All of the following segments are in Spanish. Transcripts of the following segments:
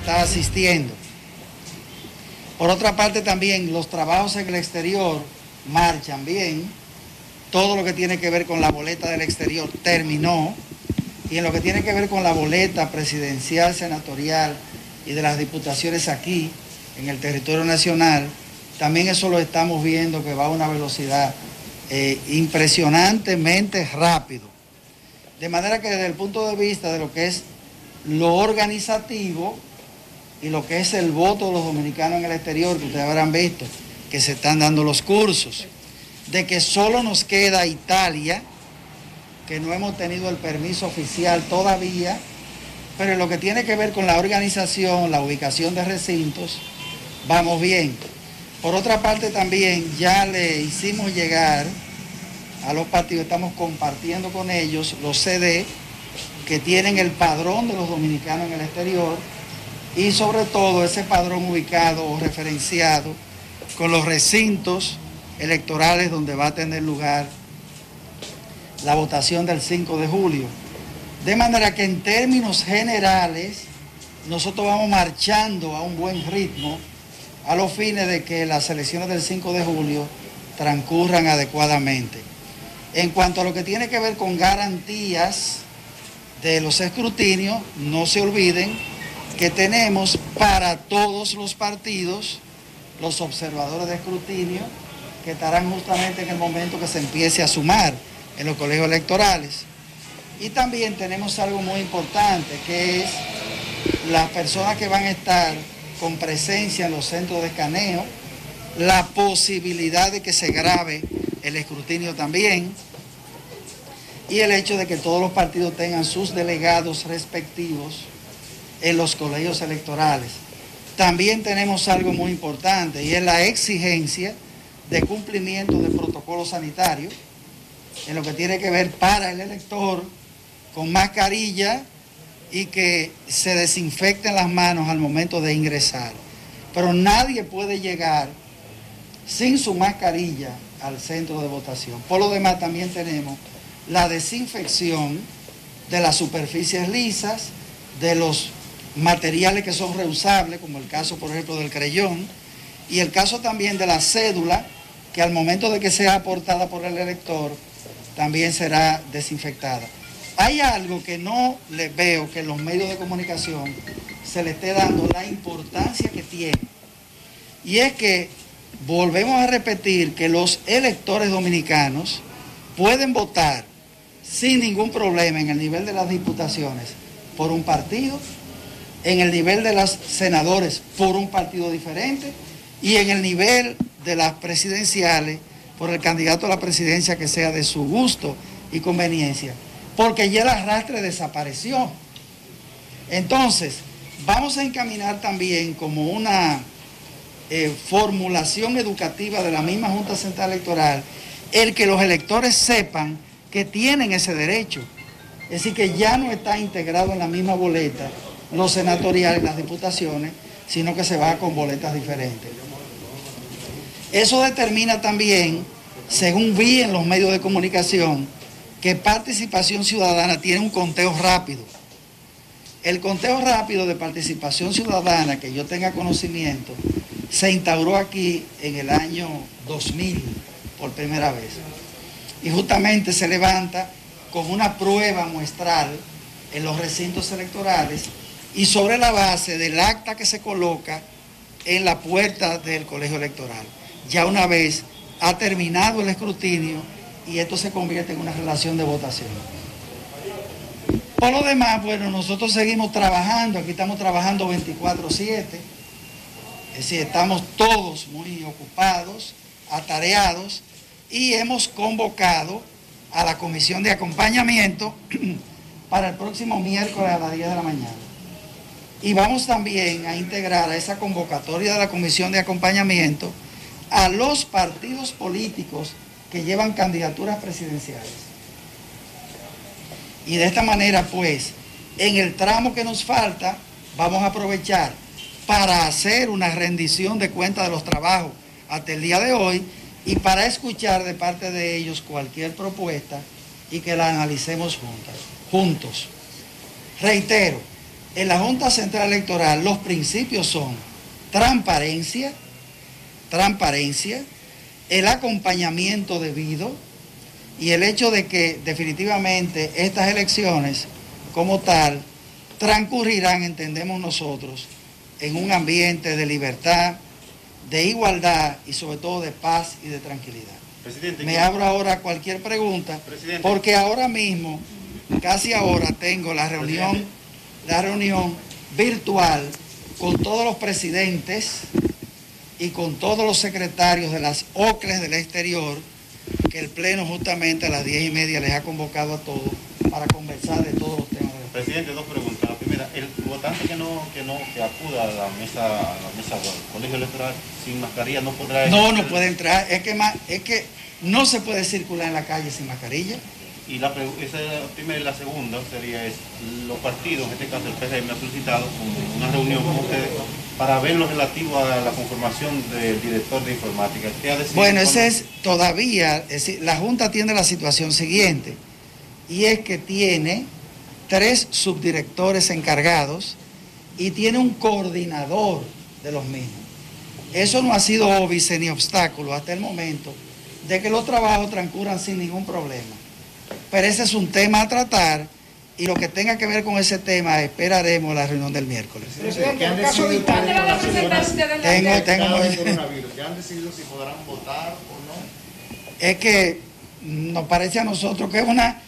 está asistiendo. Por otra parte también los trabajos en el exterior marchan bien. Todo lo que tiene que ver con la boleta del exterior terminó. Y en lo que tiene que ver con la boleta presidencial, senatorial y de las diputaciones aquí, en el territorio nacional, también eso lo estamos viendo que va a una velocidad impresionantemente rápido. De manera que desde el punto de vista de lo que es lo organizativo y lo que es el voto de los dominicanos en el exterior, que ustedes habrán visto que se están dando los cursos, de que solo nos queda Italia, que no hemos tenido el permiso oficial todavía, pero en lo que tiene que ver con la organización, la ubicación de recintos, vamos bien. Por otra parte también ya le hicimos llegar a los partidos, estamos compartiendo con ellos los CD que tienen el padrón de los dominicanos en el exterior y sobre todo ese padrón ubicado o referenciado con los recintos electorales donde va a tener lugar la votación del 5 de julio. De manera que en términos generales nosotros vamos marchando a un buen ritmo a los fines de que las elecciones del 5 de julio transcurran adecuadamente. En cuanto a lo que tiene que ver con garantías de los escrutinios, no se olviden que tenemos para todos los partidos los observadores de escrutinio que estarán justamente en el momento que se empiece a sumar en los colegios electorales. Y también tenemos algo muy importante, que es las personas que van a estar con presencia en los centros de escaneo, la posibilidad de que se grabe el escrutinio también, y el hecho de que todos los partidos tengan sus delegados respectivos en los colegios electorales. También tenemos algo muy importante, y es la exigencia de cumplimiento del protocolo sanitario, en lo que tiene que ver para el elector con mascarilla y que se desinfecten las manos al momento de ingresar. Pero nadie puede llegar sin su mascarilla al centro de votación. Por lo demás también tenemos la desinfección de las superficies lisas, de los materiales que son reusables, como el caso por ejemplo del creyón, y el caso también de la cédula, que al momento de que sea aportada por el elector, también será desinfectada. Hay algo que no les veo que en los medios de comunicación se le esté dando la importancia que tiene. Y es que volvemos a repetir que los electores dominicanos pueden votar sin ningún problema en el nivel de las diputaciones por un partido, en el nivel de los senadores por un partido diferente y en el nivel de las presidenciales por el candidato a la presidencia que sea de su gusto y conveniencia, porque ya el arrastre desapareció. Entonces, vamos a encaminar también como una formulación educativa de la misma Junta Central Electoral, el que los electores sepan que tienen ese derecho. Es decir, que ya no está integrado en la misma boleta los senatoriales, las diputaciones, sino que se va con boletas diferentes. Eso determina también, según vi en los medios de comunicación, que Participación Ciudadana tiene un conteo rápido. El conteo rápido de Participación Ciudadana, que yo tenga conocimiento, se instauró aquí en el año 2000 por primera vez. Y justamente se levanta con una prueba muestral en los recintos electorales y sobre la base del acta que se coloca en la puerta del colegio electoral. Ya una vez ha terminado el escrutinio y esto se convierte en una relación de votación. Por lo demás, bueno, nosotros seguimos trabajando, aquí estamos trabajando 24/7, es decir, estamos todos muy ocupados, atareados, y hemos convocado a la comisión de acompañamiento para el próximo miércoles a las 10 de la mañana. Y vamos también a integrar a esa convocatoria de la comisión de acompañamiento a los partidos políticos que llevan candidaturas presidenciales. Y de esta manera, pues, en el tramo que nos falta, vamos a aprovechar para hacer una rendición de cuentas de los trabajos hasta el día de hoy y para escuchar de parte de ellos cualquier propuesta y que la analicemos juntos. Reitero, En la Junta Central Electoral los principios son transparencia, el acompañamiento debido y el hecho de que definitivamente estas elecciones como tal transcurrirán, entendemos nosotros, en un ambiente de libertad, de igualdad y sobre todo de paz y de tranquilidad. Presidente, me abro ahora a cualquier pregunta, porque ahora mismo, casi ahora, tengo la reunión virtual con todos los presidentes y con todos los secretarios de las OCLES del exterior, que el Pleno justamente a las 10:30 les ha convocado a todos para conversar de todos los temas. Presidente, dos preguntas. La primera, el votante que acuda a la mesa del colegio electoral sin mascarilla no podrá... No puede entrar. Es que no se puede circular en la calle sin mascarilla. Y esa es la primera, y la segunda sería los partidos, en este caso el PRM ha solicitado una reunión con ustedes para ver lo relativo a la conformación del director de informática. Bueno, ese es todavía, es decir, la Junta tiene la situación siguiente, y es que tiene 3 subdirectores encargados y tiene un coordinador de los mismos. Eso no ha sido óbice ni obstáculo hasta el momento de que los trabajos transcurran sin ningún problema. Pero ese es un tema a tratar y lo que tenga que ver con ese tema esperaremos la reunión del miércoles. Presidente, en el caso de Italia, ¿Qué han decidido si podrán votar o no? Es que nos parece a nosotros que una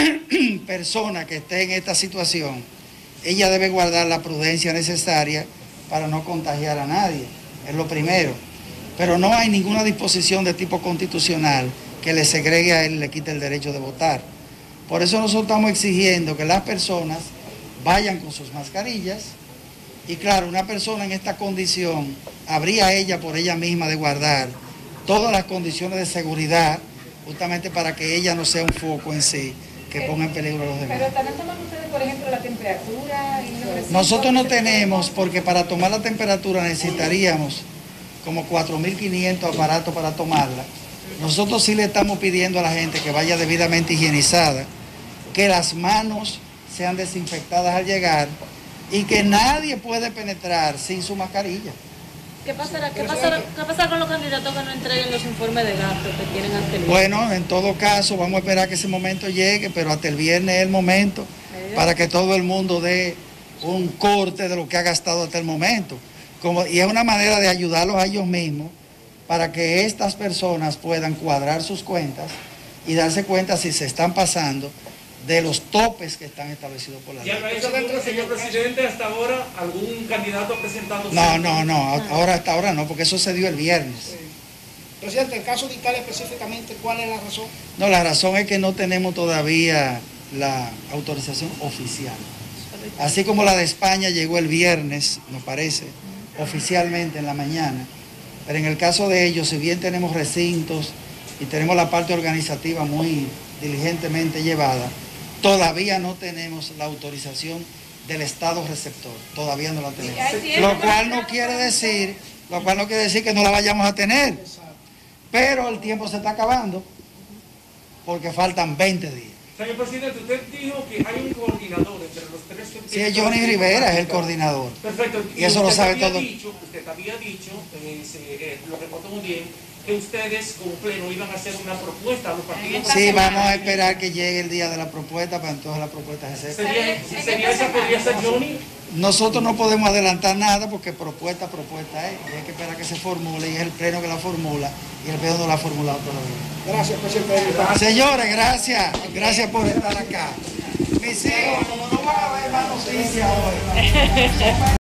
persona que esté en esta situación, ella debe guardar la prudencia necesaria para no contagiar a nadie, es lo primero. Pero no hay ninguna disposición de tipo constitucional que le segregue a él y le quite el derecho de votar. Por eso nosotros estamos exigiendo que las personas vayan con sus mascarillas y claro, una persona en esta condición habría ella por ella misma de guardar todas las condiciones de seguridad justamente para que ella no sea un foco en sí que ponga en peligro a los demás. Pero también toman ustedes, por ejemplo, la temperatura y nosotros no tenemos, porque para tomar la temperatura necesitaríamos como 4.500 aparatos para tomarla. Nosotros sí le estamos pidiendo a la gente que vaya debidamente higienizada, que las manos sean desinfectadas al llegar y que nadie puede penetrar sin su mascarilla. ¿Qué pasará con los candidatos que no entreguen los informes de gastos que tienen ante el viernes? Bueno, en todo caso, vamos a esperar que ese momento llegue, pero hasta el viernes es el momento para que todo el mundo dé un corte de lo que ha gastado hasta el momento. Y es una manera de ayudarlos a ellos mismos para que estas personas puedan cuadrar sus cuentas y darse cuenta si se están pasando de los topes que están establecidos por la ley. ¿Ya lo ha hecho, señor presidente, hasta ahora algún candidato presentando? Hasta ahora no, porque eso se dio el viernes. Sí. Presidente, en el caso de Italia específicamente, ¿cuál es la razón? No, la razón es que no tenemos todavía la autorización oficial. Así como la de España llegó el viernes, nos parece, oficialmente en la mañana, pero en el caso de ellos, si bien tenemos recintos y tenemos la parte organizativa muy diligentemente llevada, todavía no tenemos la autorización del Estado receptor, todavía no la tenemos. Lo cual no quiere decir que no la vayamos a tener, pero el tiempo se está acabando porque faltan 20 días. Señor presidente, usted dijo que hay un coordinador entre los 3 subdirectores. Sí, es Johnny Rivera, es el coordinador. Perfecto. Y eso lo sabe todo. Usted había dicho, lo recuerdo muy bien, que ustedes como pleno iban a hacer una propuesta a los partidos. Sí, vamos a esperar que llegue el día de la propuesta para entonces la propuesta se sepa. ¿Sería esa podría ser Johnny? Nosotros no podemos adelantar nada porque propuesta es, y hay que esperar que se formule y es el pleno que la formula y el pleno no la ha formulado todavía. Gracias, presidente. Señores, gracias por estar acá. Mis hijos, como no van a ver más noticias hoy.